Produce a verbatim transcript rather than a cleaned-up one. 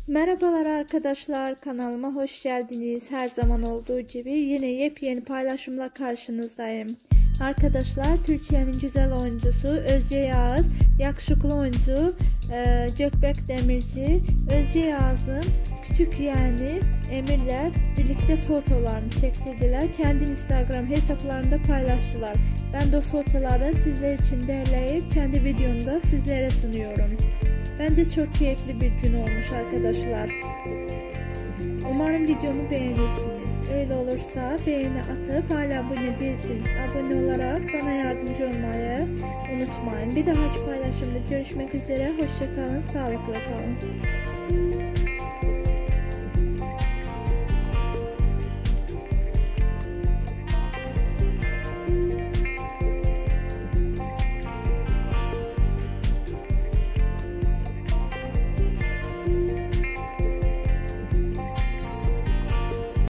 Merhabalar arkadaşlar, kanalıma hoş geldiniz. Her zaman olduğu gibi yine yepyeni paylaşımla karşınızdayım. Arkadaşlar, Türkiye'nin güzel oyuncusu Özge Yağız, yakışıklı oyuncu e, Gökberk Demirci, Özge Yağız'ın küçük yeğeni Emir'le birlikte fotolarını çektirdiler. Kendi Instagram hesaplarında paylaştılar. Ben de o fotoları sizler için derleyip kendi videomda sizlere sunuyorum. Bence çok keyifli bir gün olmuş arkadaşlar. Umarım videomu beğenirsiniz. Öyle olursa beğeni atıp hala abone değilsiniz, abone olarak bana yardımcı olmayı unutmayın. Bir dahaki paylaşımda görüşmek üzere. Hoşça kalın, sağlıkla kalın.